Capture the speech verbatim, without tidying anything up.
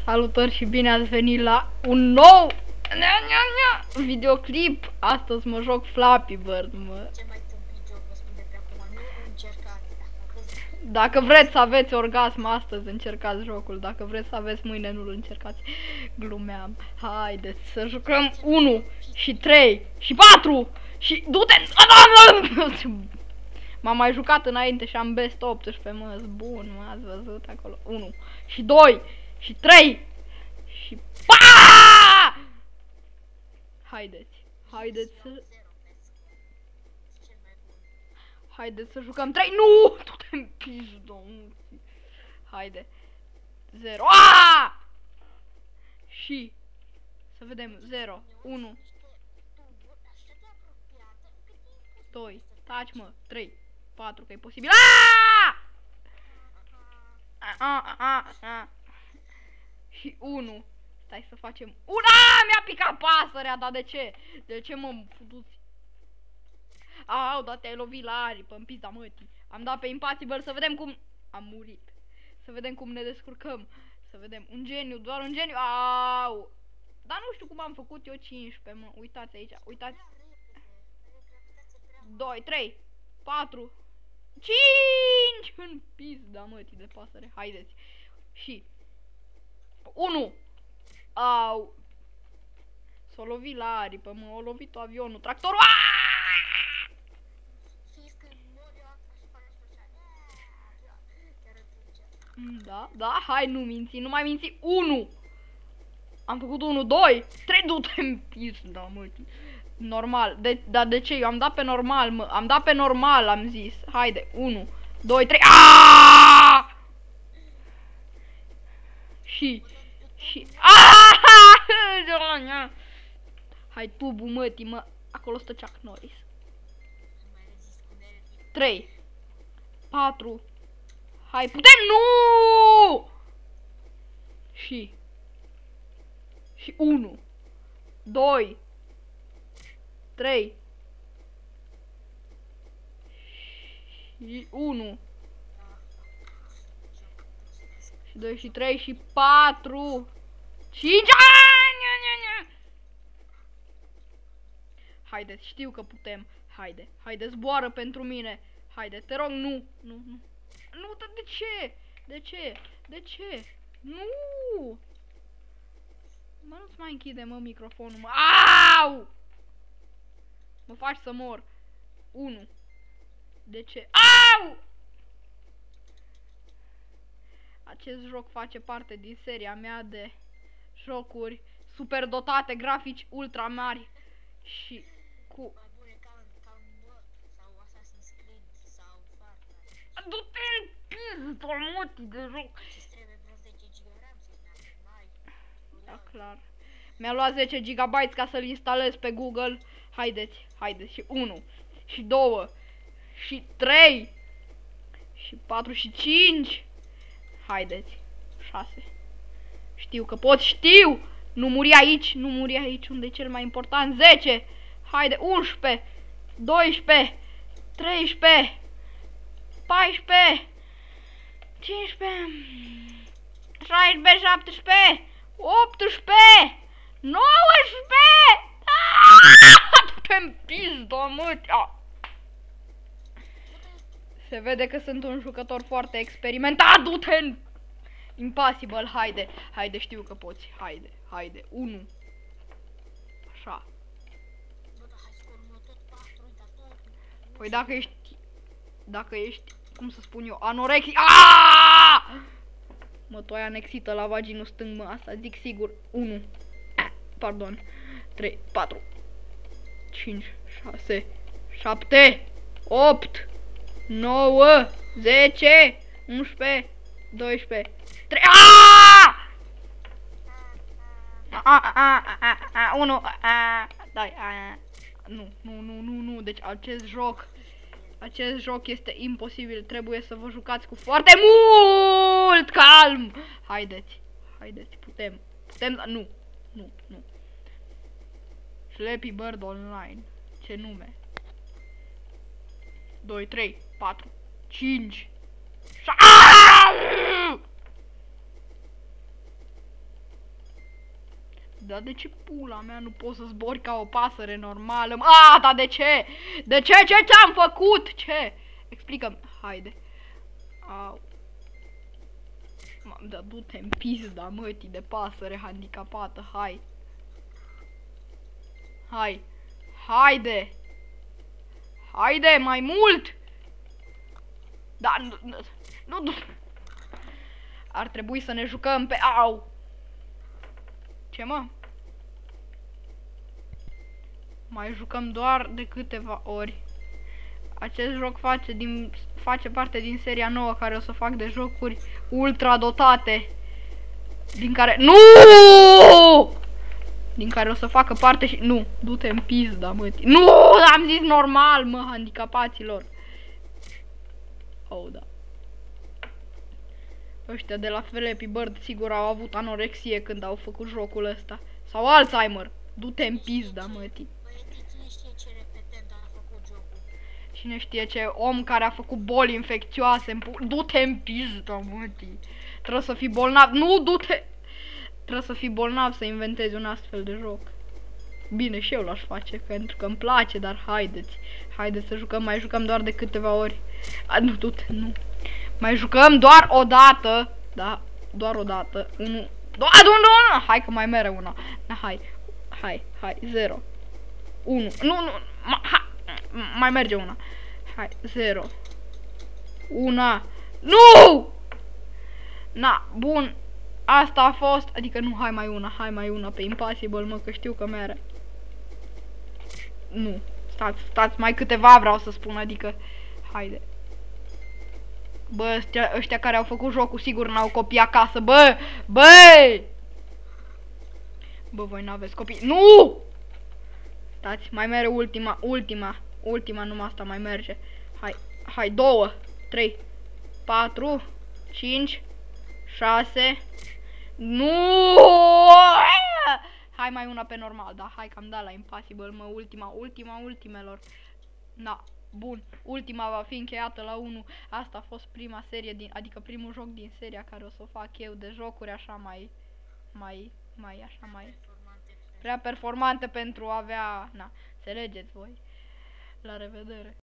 Salutări și bine ați venit la un nou videoclip. Astăzi mă joc Flappy Bird, mă. Ce mai tâmpit joc, vă spun de pe acum, nu încercați. Dacă vreți să aveți orgasm astăzi, încercați jocul. Dacă vreți să aveți mâine, nu-l încercați. Glumeam. Haideți să jucăm unu și trei și patru și du-te. M-am mai jucat înainte și am best optsprezece, mă, bun, mă, ați văzut acolo. unu și doi și trei și pa! Haideți, haideți să... Haideți să jucăm trei. Nu! Tu te împiși, domnul. Haide. zero. Aaaa! Și să vedem. zero, unu, doi, taci, mă, trei, patru, că e posibil. Aaaa! A, a, a. Și unu. Stai să facem. Una! Mi-a picat pasărea, dar de ce? De ce mă futuți? Au, da, te-ai lovit la aripă, în pizda mătii. Am dat pe Impossible să vedem cum... Am murit. Să vedem cum ne descurcăm. Să vedem. Un geniu, doar un geniu. Au! Dar nu știu cum am făcut eu cincisprezece, mă. Uitați aici, uitați. doi, trei, patru, cinci! În pizda mătii de pasăre. Haideți. Și... unu. Au! S-o lovit la aripă, mă. O lovit avionul, tractorul. Aaaa! Da, da, hai, nu minți, nu mai minți. unu. Am făcut unu, doi, trei, du-te în pizda, mă. Normal, de, dar de ce? Eu am dat pe normal, mă. Am dat pe normal, am zis. Haide, unu, doi, trei. Aaaa! Și și aaaa! Hai tubu, mătii, mă. Acolo stă Chuck Norris. trei, patru. Hai, putem, nu! Și și unu, doi, trei și unu și doi și trei și patru, cinci. Haideți, știu că putem. Haide, haide, zboară pentru mine. Haide, te rog, nu, nu, nu. Nu, dar de ce? De ce? De ce? Nu! Mă, nu-ți mai închide, mă, microfonul, mă. Au! Mă faci să mor. unu. De ce? Au! Acest joc face parte din seria mea de jocuri super dotate, grafici ultra mari și cu... Du-te în pizda, mătii, de joc. Da, clar. Mi-a luat zece gigabyte ca să-l instalez pe Google. Haideți, haideți. Și unu, și doi, și trei, și patru, și cinci. Haideți. șase. Știu că pot, știu. Nu muri aici, nu muri aici, unde e cel mai important. zece. Haide, unsprezece, doisprezece, treisprezece, paisprezece, cincisprezece, șaisprezece, șaptesprezece, optsprezece, nouăsprezece. Du-te-n pizda, mă. Se vede că sunt un jucător foarte experimentat. Du-te-n Impossible, haide. Haide, știu că poți. Haide, haide. unu. Așa. Păi dacă ești... Dacă ești... Cum să spun eu? Anorexic... Aaaa! Mă, tu ai anexită la vaginul stâng, mă. Asta zic sigur. unu. Pardon. trei, patru, cinci, șase, șapte, opt, nouă, zece, unsprezece, doisprezece, trei. Aaaa! A, a, a, a, unu, a, dai, a, nu, nu, nu, nu, nu, deci acest joc, acest joc este imposibil, trebuie să vă jucați cu foarte mult calm. Haideți, haideți, putem, putem, nu, nu, nu. Flappy Bird Online, ce nume? doi, trei, patru, cinci, șase. Dar de ce pula mea nu poți să zbori ca o pasăre normală? A, dar de ce? De ce? Ce ți-am făcut? Ce? Explică-mi. Haide. Au. M-am dat, du-te în pizda, mătii, de pasăre handicapată. Hai. Hai. Haide. Haide, mai mult. Da, nu, nu, nu, nu. Ar trebui să ne jucăm pe... Au. Ce, mă? Mai jucăm doar de câteva ori. Acest joc face, din, face parte din seria nouă care o să fac de jocuri ultra dotate. Din care... Nu! Din care o să facă parte și... Nu, du-te în pizda, mătii. Nu, am zis normal, mă, handicapaților. Oh, da. Ăștia de la Flappy Bird sigur au avut anorexie când au făcut jocul ăsta. Sau Alzheimer. Du-te în pizda, mătii. Cine știe ce repetent a făcut jocul? Cine știe ce om care a făcut boli infecțioase. Du-te în pizda, mătii. Trebuie să fii bolnav. Nu, du-te. Trebuie să fii bolnav să inventezi un astfel de joc. Bine, și eu l-aș face, pentru că îmi place, dar haideți. Haideți să jucăm, mai jucăm doar de câteva ori. A, nu, du-te, nu. Mai jucăm doar o dată. Da, doar o dată. Unu. Doar, nu, nu, nu. Hai că mai mere una. Da, hai. Hai, hai, zero. unu. Nu, nu. Ma, ha, mai merge una. Hai, zero. Una. Nu! Na, bun. Asta a fost, adică nu, hai mai una, hai mai una pe Impossible, mă, că știu că mere. Nu, stați, stați, mai câteva vreau să spun, adică, haide. Bă, ăștia, ăștia care au făcut jocul sigur n-au copii acasă, bă, bă! Bă, voi n-aveți copii, nu! Stați, mai mere ultima, ultima, ultima, numai asta mai merge. Hai, hai, două, trei, patru, cinci, șase... Nu! Hai mai una pe normal, da, hai că am dat la Impossible, mă, ultima, ultima, ultimelor. Da, bun, ultima va fi încheiată la unu. Asta a fost prima serie din, adică primul joc din seria care o să o fac eu de jocuri așa mai, mai, mai, așa mai, prea performante pentru a avea, na, înțelegeți voi. La revedere!